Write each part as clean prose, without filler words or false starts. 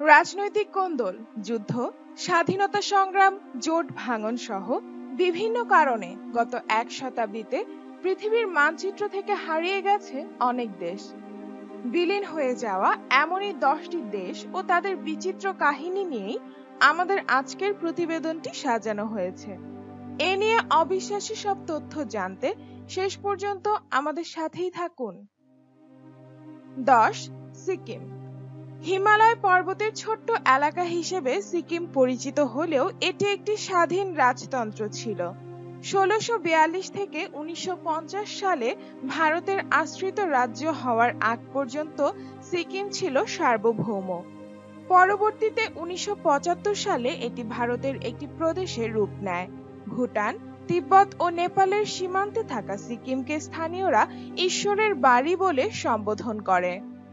রাজনৈতিক কোন্দল, যুদ্ধ, স্বাধীনতা সংগ্রাম, জোট ভাঙন সহ বিভিন্ন কারণে গত এক শতাব্দীতে পৃথিবীর মানচিত্র থেকে হারিয়ে গেছে অনেক দেশ। বিলীন হয়ে যাওয়া এমনই 10টি দেশ ও তাদের বিচিত্র কাহিনী নিয়েই আমাদের আজকের প্রতিবেদনটি সাজানো হয়েছে। এ নিয়ে অবিশ্বাসী সব তথ্য জানতে শেষ পর্যন্ত আমাদের সাথেই থাকুন। 10. সিকিম। হিমালয় পর্বতের ছোট্ট এলাকা হিসেবে সিকিম পরিচিত হলেও এটি একটি স্বাধীন রাজতন্ত্র ছিল। 1642 থেকে 1950 সালে ভারতের আশ্রিত রাজ্য হওয়ার আগ পর্যন্ত সিকিম ছিল সার্বভৌম। পরবর্তীতে 1975 সালে এটি ভারতের একটি প্রদেশে রূপ নেয়। ভুটান, তিব্বত ও নেপালের সীমান্তে থাকা সিকিমকে স্থানীয়রা ঈশ্বরের বাড়ি বলে সম্বোধন করে।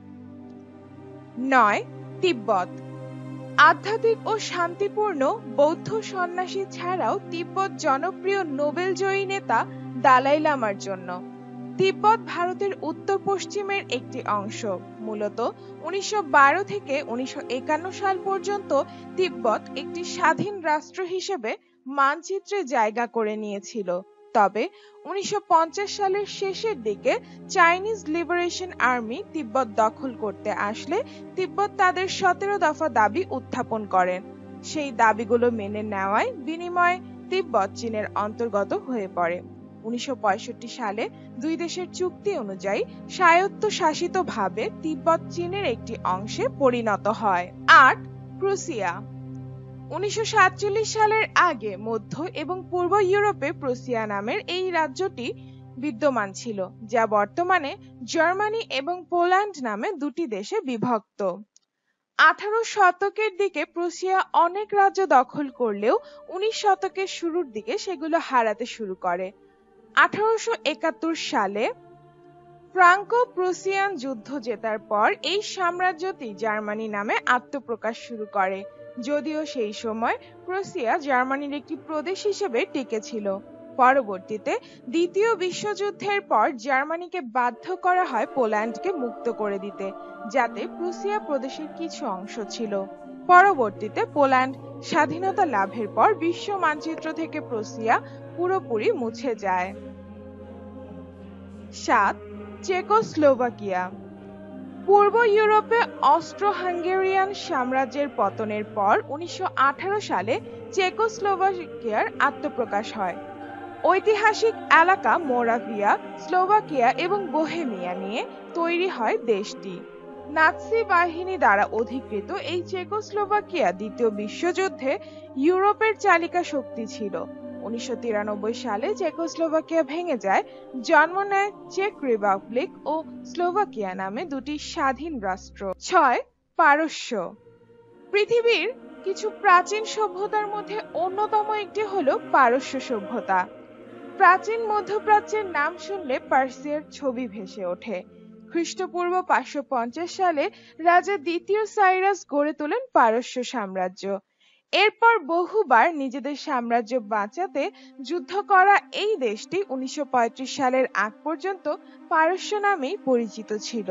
9. তিব্বত। আধ্যাত্মিক ও শান্তিপূর্ণ বৌদ্ধ সন্ন্যাসী ছাড়াও তিব্বত জনপ্রিয় নোবেলজয়ী নেতা দালাই লামার জন্য। তিব্বত ভারতের উত্তর পশ্চিমের একটি অংশ। মূলত 1912 থেকে 1951 সাল পর্যন্ত তিব্বত একটি স্বাধীন রাষ্ট্র হিসেবে মানচিত্রে জায়গা করে নিয়েছিল। তবে 1950 সালের শেষের দিকে চাইনিজ লিবারেশন আর্মি তিব্বত দখল করতে আসলে তিব্বত তাদের 17 দফা দাবি উত্থাপন করেন। সেই দাবিগুলো মেনে নেওয়ায় বিনিময়ে তিব্বত চীনের অন্তর্গত হয়ে পড়ে। 1965 সালে দুই দেশের চুক্তি অনুযায়ী স্বায়ত্তশাসিতভাবে তিব্বত চীনের একটি অংশে পরিণত হয়। 8. প্রুসিয়া। 1947 সালের আগে মধ্য এবং পূর্ব ইউরোপে প্রুসিয়া নামের এই রাজ্যটি বিদ্যমান ছিল, যা বর্তমানে জার্মানি এবং পোল্যান্ড নামে দুটি দেশে বিভক্ত। 18 শতকের দিকে প্রুসিয়া অনেক রাজ্য দখল করলেও 19 শতকের শুরুর দিকে সেগুলো হারাতে শুরু করে। 1871 সালে ফ্রাঙ্কো প্রুসিয়ান যুদ্ধ জেতার পর এই সাম্রাজ্যটি জার্মানি নামে আত্মপ্রকাশ শুরু করে, যদিও সেই সময় প্রুসিয়া জার্মানির একটি প্রদেশ হিসেবে টিকে ছিল। পরবর্তীতে দ্বিতীয় বিশ্বযুদ্ধের পর জার্মানিকে বাধ্য করা হয় পোল্যান্ডকে মুক্ত করে দিতে, যাতে প্রুসিয়া প্রদেশের কিছু অংশ ছিল। পরবর্তীতে পোল্যান্ড স্বাধীনতা লাভের পর বিশ্ব মানচিত্র থেকে প্রুসিয়া পুরোপুরি মুছে যায়। 7. চেকোস্লোভাকিয়া। পূর্ব ইউরোপে অস্ট্রো-হাঙ্গেরিয়ান সাম্রাজ্যের পতনের পর 1918 সালে চেকোস্লোভাকিয়ার আত্মপ্রকাশ হয়। ঐতিহাসিক এলাকা মোরাভিয়া, স্লোভাকিয়া এবং বোহেমিয়া নিয়ে তৈরি হয় দেশটি। নাৎসি বাহিনী দ্বারা অধিকৃত এই চেকোস্লোভাকিয়া দ্বিতীয় বিশ্বযুদ্ধে ইউরোপের চালিকা শক্তি ছিল। 1993 সালে চেকোস্লোভাকিয়া ভেঙে যায়, জন্ম নেয় চেক রিপাবলিক ও স্লোভাকিয়া নামে দুটি স্বাধীন রাষ্ট্র। 6. পারস্য। পৃথিবীর কিছু প্রাচীন সভ্যতার মধ্যে অন্যতম একটি হলো পারস্য সভ্যতা। প্রাচীন মধ্যপ্রাচ্যের নাম শুনলে পার্সিয়ার ছবি ভেসে ওঠে। খ্রিস্টপূর্ব 550 সালে রাজা দ্বিতীয় সাইরাস গড়ে তোলেন পারস্য সাম্রাজ্য। এরপর বহুবার নিজেদের সাম্রাজ্য বাঁচাতে যুদ্ধ করা এই দেশটি 1935 সালের আগ পর্যন্ত পারস্য নামেই পরিচিত ছিল।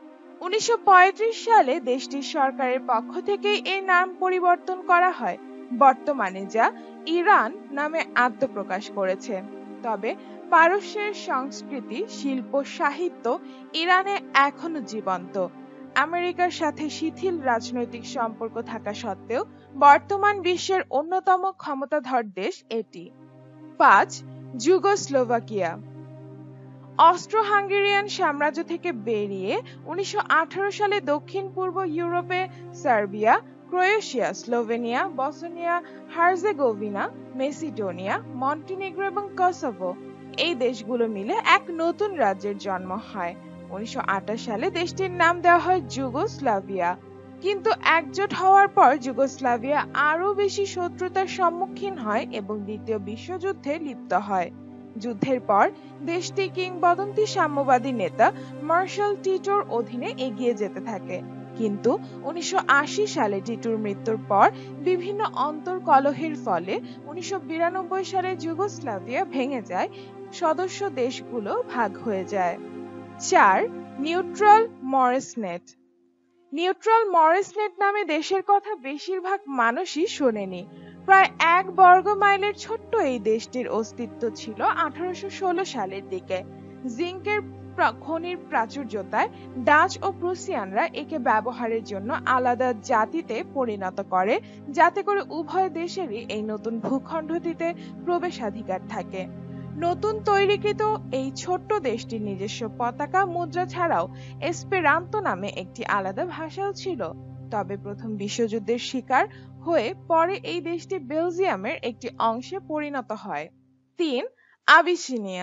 1935 সালে দেশটির সরকারের পক্ষ থেকে এর নাম পরিবর্তন করা হয়, বর্তমানে যা ইরান নামে আত্মপ্রকাশ করেছে। তবে পারস্যের সংস্কৃতি, শিল্প, সাহিত্য ইরানে এখনো জীবন্ত। আমেরিকার সাথে শিথিল রাজনৈতিক সম্পর্ক থাকা সত্ত্বেও বর্তমান বিশ্বের অন্যতম ক্ষমতাধর দেশ এটি। 5. যুগোস্লোভাকিয়া। অস্ট্রো-হাঙ্গেরিয়ান সাম্রাজ্য থেকে বেরিয়ে 1918 সালে দক্ষিণ পূর্ব ইউরোপে Serbia, Croatia, Slovenia, Bosnia, Herzegovina, Macedonia, Montenegro এবং কসোভো এই দেশগুলো মিলে এক নতুন রাজ্যের জন্ম হয়। 1928 সালে দেশটির নাম দেওয়া হয় যুগোস্লাভিয়া। কিন্তু একজোট হওয়ার পর যুগোস্লাভিয়া আরও বেশি শত্রুতার সম্মুখীন হয় এবং দ্বিতীয় বিশ্বযুদ্ধে লিপ্ত হয়। যুদ্ধের পর দেশটি কিংবদন্তি সাম্যবাদী নেতা মার্শাল টিটোর অধীনে এগিয়ে যেতে থাকে, কিন্তু 1980 সালে টিটোর মৃত্যুর পর বিভিন্ন অন্তর্কলহের ফলে 1992 সালে যুগোস্লাভিয়া ভেঙে যায়, সদস্য দেশগুলো ভাগ হয়ে যায়। 4. নিউট্রাল মরেসনেট। নিউট্রাল মরিসনেট নামে দেশের কথা বেশিরভাগ মানুষই শোনেনি। প্রায় 1 বর্গ মাইলের ছোট্ট এই দেশটির অস্তিত্ব ছিল 1816 সালের দিকে। জিঙ্কের খনির প্রাচুর্যতায় ডাচ ও প্রুসিয়ানরা একে ব্যবহারের জন্য আলাদা জাতিতে পরিণত করে, যাতে করে উভয় দেশেরই এই নতুন ভূখণ্ডটিতে প্রবেশাধিকার থাকে। নতুন তৈরিকৃত এই ছোট্ট দেশটির নিজস্ব পতাকা মুদ্রা ছাড়াও এসপেরান্তো নামে একটি আলাদা ভাষাও ছিল। তবে প্রথম বিশ্বযুদ্ধের শিকার হয়ে পরে এই দেশটি বেলজিয়ামের একটি অংশে পরিণত হয়। 3. আবিসিনিয়া।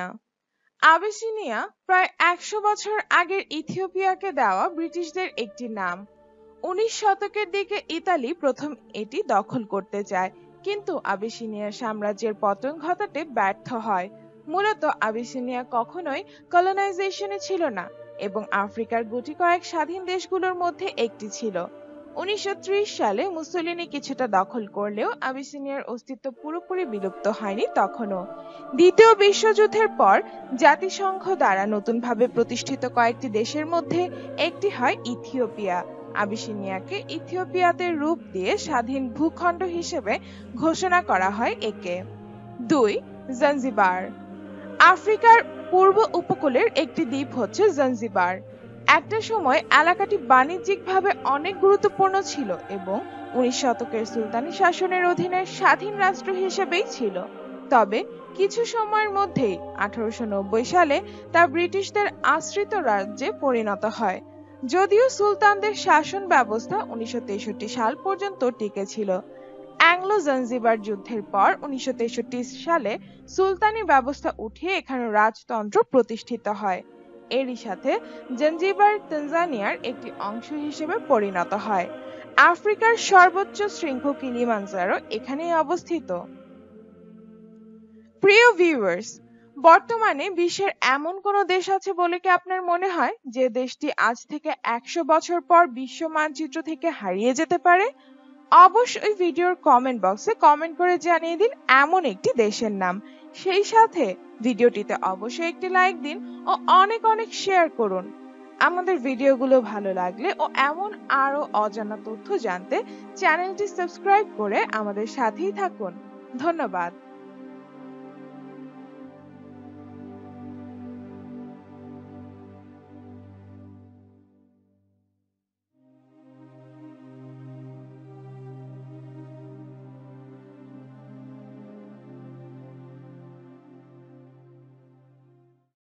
আবিসিনিয়া প্রায় 100 বছর আগের ইথিওপিয়াকে দেওয়া ব্রিটিশদের একটি নাম। 19 শতকের দিকে ইতালি প্রথম এটি দখল করতে চায়, কিন্তু আবিসিনিয়ার সাম্রাজ্যের পতন ঘটাতে ব্যর্থ হয়। মূলত আবিসিনিয়া কখনোই কলোনাইজেশনে ছিল না এবং আফ্রিকার গুটি কয়েক স্বাধীন দেশগুলোর মধ্যে একটি ছিল। 1930 সালে মুসোলিনি কিছুটা দখল করলেও আবিসিনিয়ার অস্তিত্ব পুরোপুরি বিলুপ্ত হয়নি তখনও। দ্বিতীয় বিশ্বযুদ্ধের পর জাতিসংঘ দ্বারা নতুনভাবে প্রতিষ্ঠিত কয়েকটি দেশের মধ্যে একটি হয় ইথিওপিয়া। আবিসিনিয়াকে ইথিওপিয়াতে রূপ দিয়ে স্বাধীন ভূখণ্ড হিসেবে ঘোষণা করা হয় একে। 2. জঞ্জিবার। আফ্রিকার পূর্ব উপকূলের একটি দ্বীপ হচ্ছে জঞ্জিবার। একটা সময় এলাকাটি বাণিজ্যিকভাবে অনেক গুরুত্বপূর্ণ ছিল এবং 19 শতকের সুলতানি শাসনের অধীনে স্বাধীন রাষ্ট্র হিসেবেই ছিল। তবে কিছু সময়ের মধ্যেই 1890 সালে তা ব্রিটিশদের আশ্রিত রাজ্যে পরিণত হয়। যদিও সুলতানদের শাসন ব্যবস্থা 1963 সাল পর্যন্ত টিকে ছিল। অ্যাংলো জঞ্জিবার যুদ্ধের পর 1963 সালে সুলতানি ব্যবস্থা উঠিয়ে এখানে রাজতন্ত্র প্রতিষ্ঠিত হয়। এরই সাথে জঞ্জিবার তানজানিয়ার একটি অংশ হিসেবে পরিণত হয়। আফ্রিকার সর্বোচ্চ শৃঙ্গ কিলিমানজারো এখানেই অবস্থিত। প্রিয় ভিউয়ার্স, বর্তমানে বিশ্বের এমন কোনো দেশ আছে বলে কি আপনার মনে হয় যে দেশটি আজ থেকে 100 বছর পর বিশ্ব মানচিত্র থেকে হারিয়ে যেতে পারে? অবশ্যই ভিডিওর কমেন্ট বক্সে কমেন্ট করে জানিয়ে দিন এমন একটি দেশের নাম। সেই সাথে ভিডিওটিতে অবশ্যই একটি লাইক দিন ও অনেক অনেক শেয়ার করুন। আমাদের ভিডিওগুলো ভালো লাগলে ও এমন আরো অজানা তথ্য জানতে চ্যানেলটি সাবস্ক্রাইব করে আমাদের সাথেই থাকুন। ধন্যবাদ।